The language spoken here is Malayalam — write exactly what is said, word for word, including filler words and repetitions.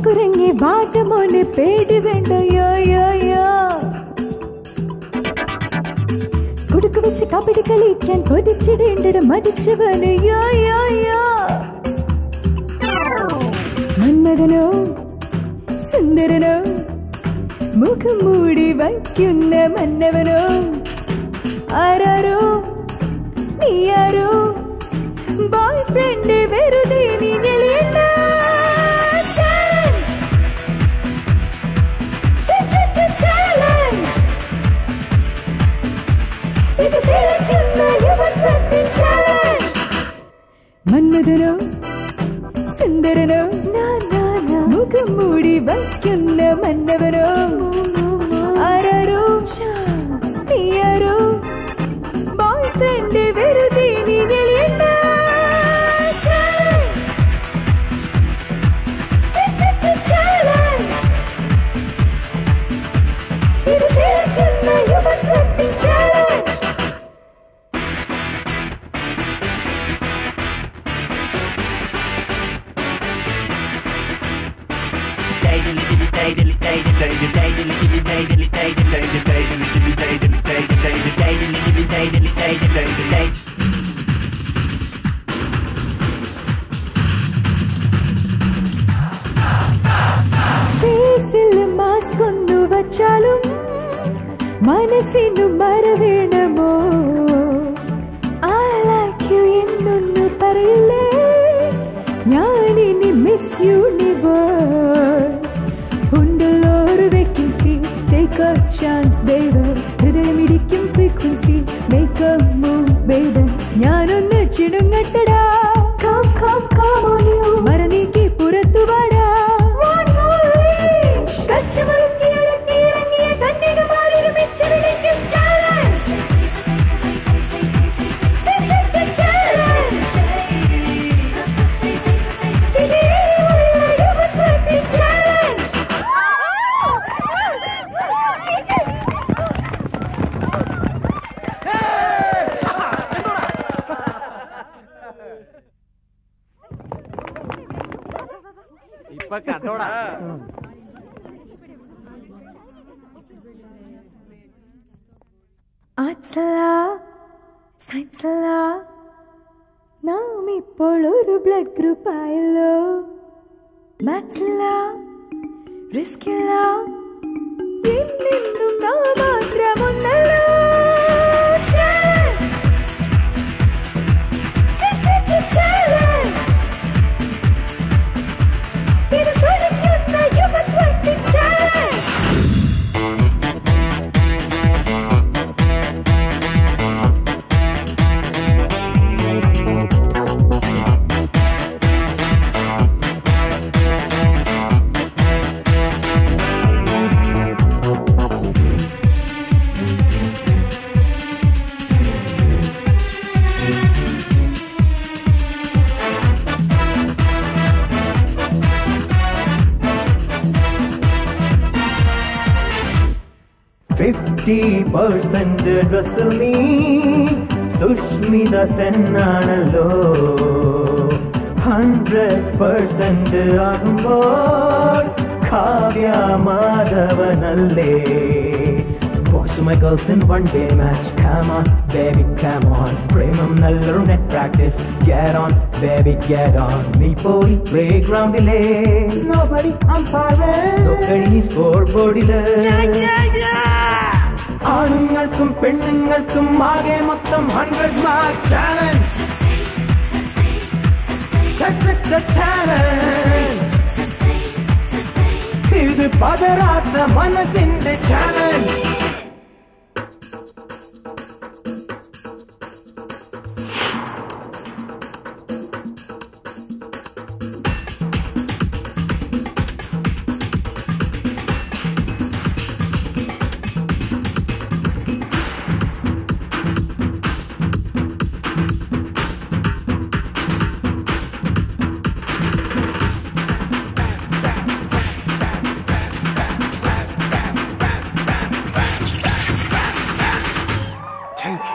കുരങ്ങി വാട്ടമോനെ പേടി വേണ്ട യോ യോ യോ. കുടുക്ക് വെച്ച് കബഡി കളിക്കാൻ കൊതിച്ചിടേണ്ടത് മടിച്ചവന് യോ യോ യോ. മന്മഥനോ സുന്ദരനോ മുഖം മൂടി വയ്ക്കുന്ന മന്നവനോ ആരാരോ നീയാരോ ബോയ് ഫ്രണ്ട് വെറുതെ നീ വെളിയല്ല. മന്മഥനോ സുന്ദരനോ മുഖം മൂടി വയ്ക്കുന്ന മന്നവനോ ആരാരോ നീയാരോ ബോയ് ഫ്രണ്ട് വെറുതെ നീ വെളിയല്ല. മാസ്കൊന്നു വച്ചാലും മനസ്സിനു മറവേണമോ. I like you എന്നൊന്നു പറയില്ലേ ഞാനിനി മിസ് യൂണിവേഴ്സ്. ഉണ്ടല്ലോ ഒരു vacancy take a chance baby. ഹൃദയമിടിക്കും frequency make a move baby. ഞാനൊന്ന് ചിടുങ്ങട്ടടാ come come come on you. മറനീക്കി പുറത്തു വാടാ കച്ചമറുക്കി ഇറക്കി ഇറങ്ങിയ കണ്ണിനുമാറി ഒരുമിച്ച് വിളിക്കും ചാലഞ്ച്. ഇപ്പൊ കണ്ടോടാ ആർട്സല്ല സയൻസല്ല നാം ഇപ്പോൾ ഒരു ബ്ലഡ് ഗ്രൂപ്പ് ആയല്ലോ. മാത്സില്ല റിസ്കില്ല എന്നും നാം മാത്രമൊന്നല്ലോ. ഇത് പഠിക്കുന്ന യുവത്വത്തിൻ challenge. fifty percent dressel me Sushmita Senanalo. one hundred percent agumbol Kavya Madhavanalle. Watch my girls in one day match. Come on, baby, come on. Premam nallar net practice. Get on, baby, get on. Me poi playground delay. Nobody umpiring. Nobody scoreboard delay. Yeah, yeah, yeah. ആണുങ്ങൾക്കും പെണ്ണുങ്ങൾക്കും ആകെ മൊത്തം ഹൺഡ്രഡ് മാർക്ക് ചാലഞ്ച്. ഇത് പതരാത്ത മനസ്സിന്റെ ചാലഞ്ച്. Thank you.